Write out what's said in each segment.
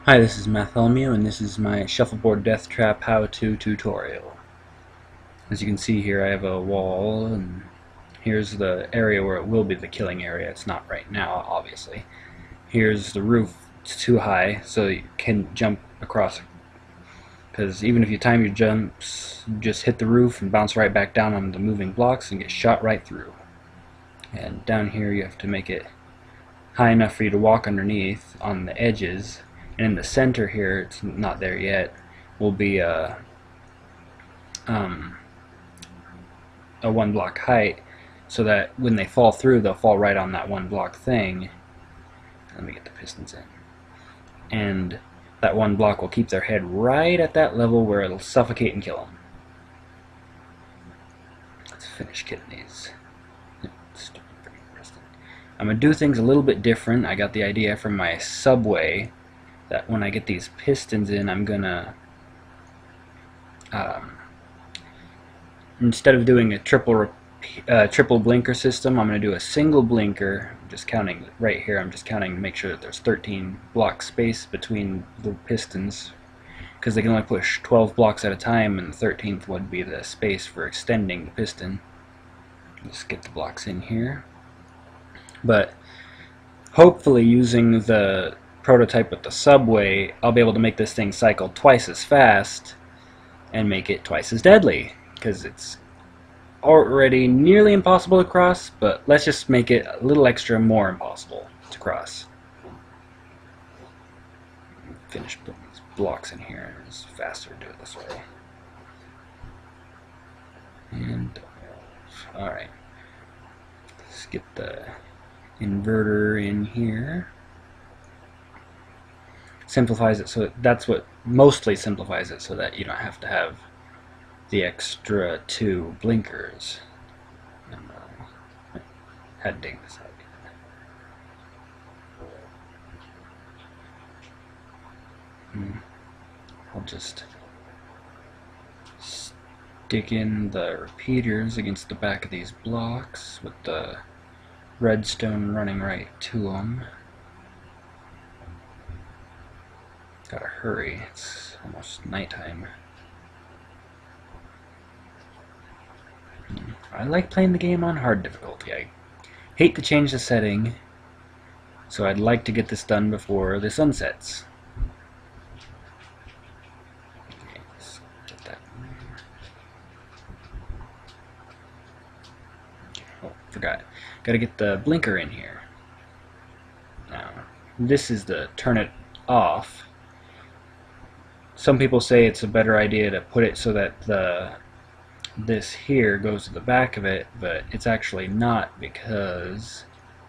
Hi, this is Bartholomew, and this is my Shuffleboard Deathtrap how-to tutorial. As you can see here, I have a wall, and here's the area where it will be the killing area. It's not right now, obviously. Here's the roof. It's too high, so you can jump across. Because even if you time your jumps, you just hit the roof and bounce right back down on the moving blocks and get shot right through. And down here, you have to make it high enough for you to walk underneath on the edges. And in the center here, it's not there yet, will be a 1 block height, so that when they fall through, they'll fall right on that 1 block thing. Let me get the pistons in. And that 1 block will keep their head right at that level where it'll suffocate and kill them. Let's finish getting these. I'm going to do things a little bit different. I got the idea from my subway that when I get these pistons in, I'm gonna instead of doing a triple blinker system, I'm gonna do a single blinker. I'm just counting right here. I'm just counting to make sure that there's 13 block space between the pistons, because they can only push 12 blocks at a time, and the 13th would be the space for extending the piston. Just get the blocks in here. But hopefully, using the prototype with the subway, I'll be able to make this thing cycle twice as fast and make it twice as deadly, because it's already nearly impossible to cross, but let's just make it a little extra more impossible to cross. Finish putting these blocks in here. It's faster to do it this way. And alright, let's get the inverter in here. Simplifies it, so that's what mostly simplifies it, so that you don't have to have the extra 2 blinkers. Had to dig this out. I'll just stick in the repeaters against the back of these blocks with the redstone running right to them. Gotta hurry, it's almost nighttime. I like playing the game on hard difficulty. I hate to change the setting, so I'd like to get this done before the sun sets. Okay, let's get that. Oh, forgot. Gotta get the blinker in here. Now, this is the turn it off. Some people say it's a better idea to put it so that this here goes to the back of it, but it's actually not, because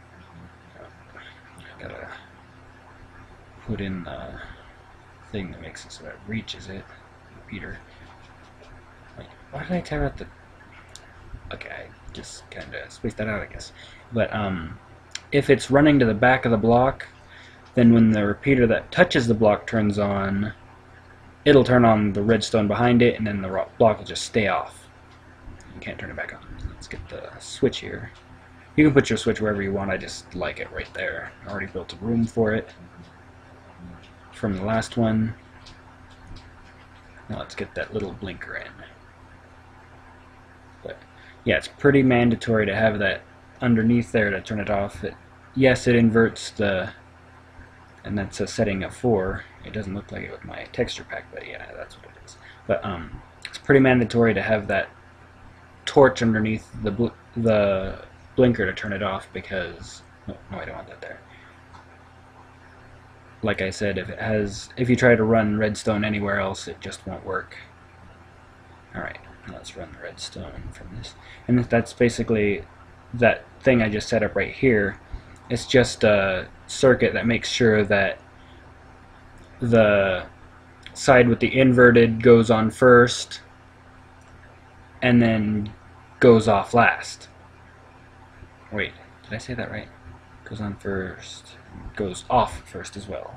I gotta put in the thing that makes it so that it reaches it. Repeater. Wait, why did I tear out the... Okay, I just kinda spaced that out, I guess. But if it's running to the back of the block, then when the repeater that touches the block turns on, it'll turn on the redstone behind it, and then the block will just stay off. You can't turn it back on. Let's get the switch here. You can put your switch wherever you want. I just like it right there. I already built a room for it from the last one. Now let's get that little blinker in. But yeah, it's pretty mandatory to have that underneath there to turn it off. Yes, it inverts the... and that's a setting of 4. It doesn't look like it with my texture pack, but yeah, that's what it is. But it's pretty mandatory to have that torch underneath the blinker to turn it off, because no, I don't want that there. Like I said, if you try to run redstone anywhere else, it just won't work. Alright, let's run the redstone from this. And that's basically that thing I just set up right here. It's just a circuit that makes sure that the side with the inverted goes on first and then goes off last. Wait, did I say that right? Goes on first, goes off first as well.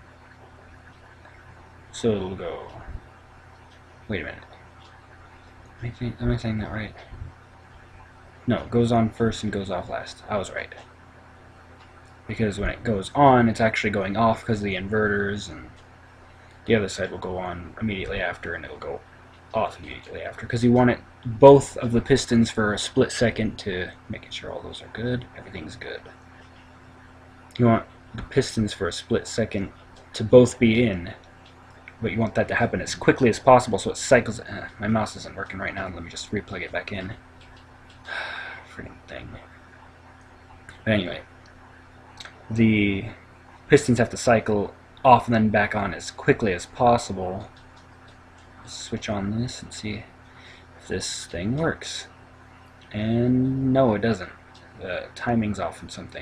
So it'll go... Wait a minute. Am I saying that right? No, goes on first and goes off last. I was right. because when it goes on, it's actually going off because of the inverters, and the other side will go on immediately after, and it'll go off immediately after, because you want it both of the pistons for a split second to making sure all those are good. Everything's good. You want the pistons for a split second to both be in, but you want that to happen as quickly as possible so it cycles. My mouse isn't working right now. Let me just replug it back in. Freaking thing. But anyway, the pistons have to cycle off and then back on as quickly as possible. Switch on this and see if this thing works. And no, it doesn't. The timing's off on something.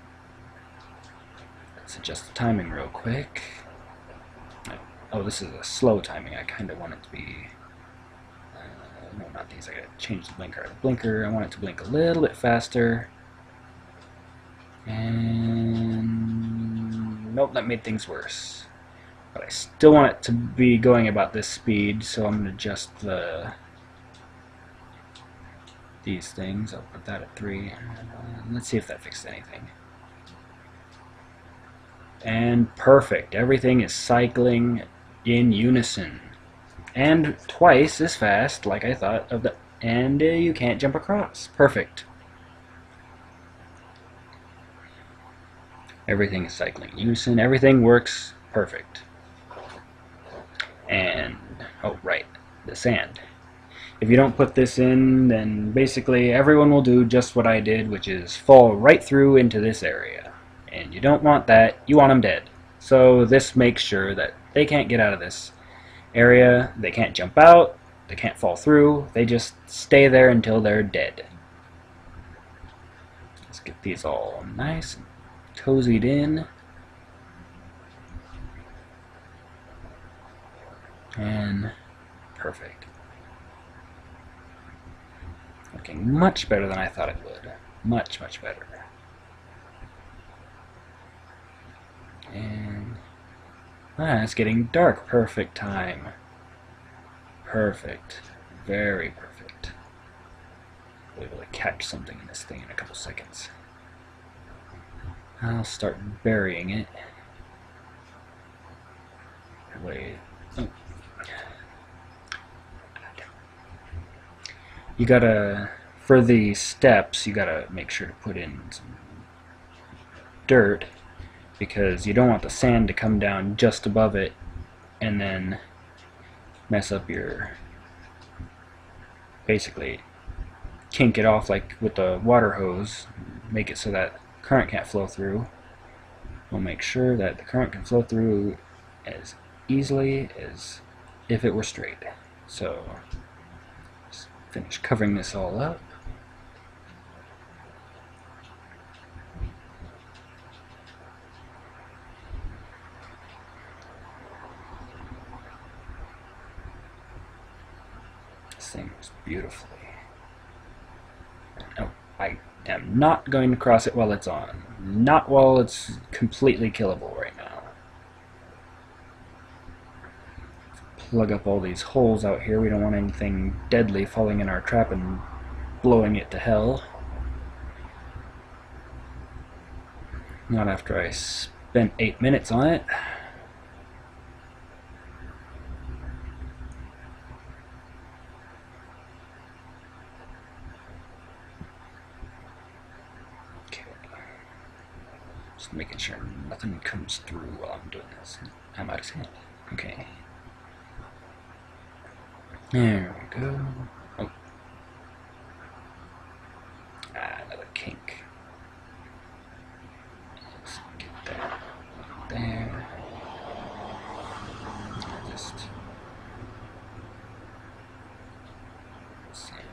Let's adjust the timing real quick. Oh, this is a slow timing. I kind of want it to be... no, not these. I gotta change the blinker. I want it to blink a little bit faster. And... nope, that made things worse. But I still want it to be going about this speed, so I'm going to adjust these things. I'll put that at 3. Let's see if that fixed anything. And perfect. Everything is cycling in unison. And twice as fast, like I thought. And you can't jump across. Perfect. Everything is cycling in unison. Everything works perfect. And, oh right, the sand. If you don't put this in, then basically everyone will do just what I did, which is fall right through into this area. And you don't want that, you want them dead. So this makes sure that they can't get out of this area, they can't jump out, they can't fall through, they just stay there until they're dead. Let's get these all nice and cozied in. And perfect. Looking much better than I thought it would. Much, much better. And it's getting dark. Perfect time. Perfect. Very perfect. We'll be able to catch something in this thing in a couple seconds. I'll start burying it. Wait. Oh. You gotta, for the steps, you gotta make sure to put in some dirt, because you don't want the sand to come down just above it and then mess up your, basically kink it off like with the water hose, make it so that current can't flow through. We'll make sure that the current can flow through as easily as if it were straight. So just finish covering this all up. This thing is beautifully. Oh, I am not going to cross it while it's on. Not while it's completely killable right now. Plug up all these holes out here. We don't want anything deadly falling in our trap and blowing it to hell. Not after I spent 8 minutes on it. Okay. Just making sure nothing comes through while I'm doing this. I'm out of sand. Okay. There we go. Oh. Another kink. Let's get that there. Just sand.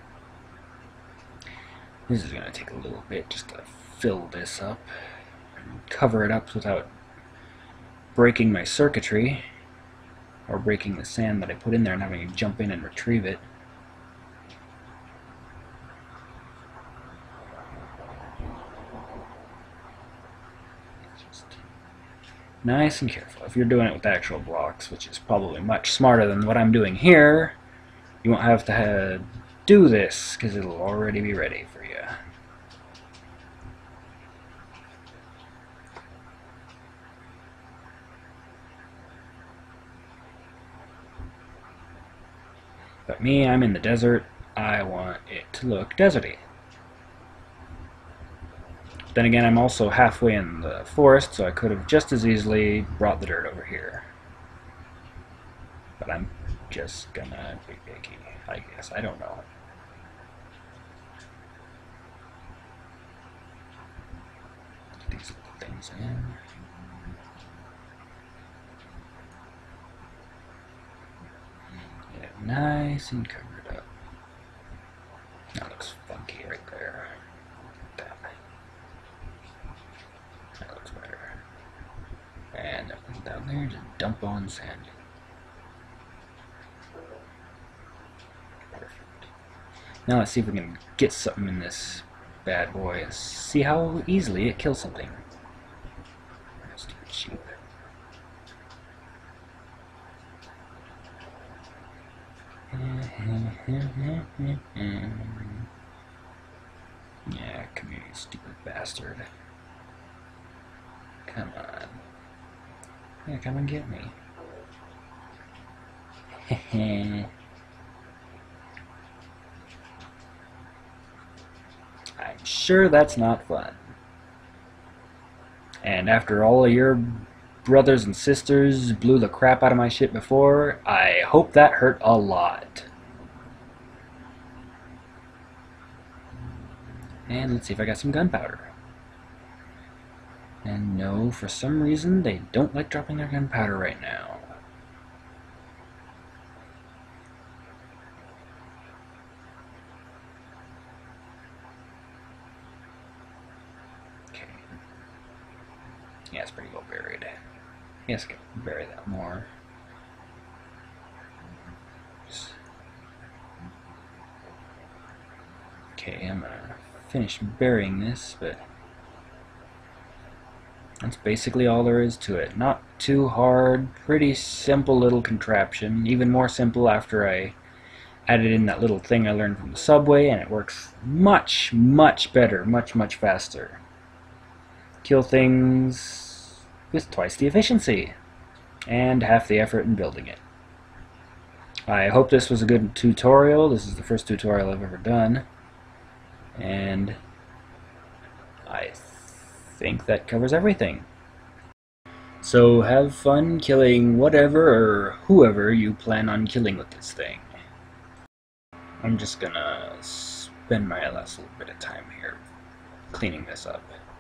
This is going to take a little bit just to fill this up and cover it up without breaking my circuitry, or breaking the sand that I put in there and having to jump in and retrieve it. Just nice and careful. If you're doing it with actual blocks, which is probably much smarter than what I'm doing here, you won't have to do this, because it'll already be ready for you. But me, I'm in the desert. I want it to look deserty. Then again, I'm also halfway in the forest, so I could have just as easily brought the dirt over here. But I'm just gonna be picky, I guess. I don't know. These things in. Get it nice and covered up. That looks funky right there. That looks better. And everything down there, just dump on sand. Perfect. Now let's see if we can get something in this bad boy and see how easily it kills something. Stupid sheep. Yeah, come here, you stupid bastard. Come on. Yeah, come and get me. Hehe. I'm sure that's not fun. And after all of your brothers and sisters blew the crap out of my shit before, I hope that hurt a lot. And let's see if I got some gunpowder. And no, for some reason, they don't like dropping their gunpowder right now. Okay. Yeah, it's pretty well buried. Yes, I can bury that more. Okay, I'm gonna finish burying this, but that's basically all there is to it. Not too hard, pretty simple little contraption. Even more simple after I added in that little thing I learned from the subway, and it works much, much better, much faster. Kill things with twice the efficiency and half the effort in building it. I hope this was a good tutorial. This is the first tutorial I've ever done, and I think that covers everything. So have fun killing whatever or whoever you plan on killing with this thing. I'm just gonna spend my last little bit of time here cleaning this up.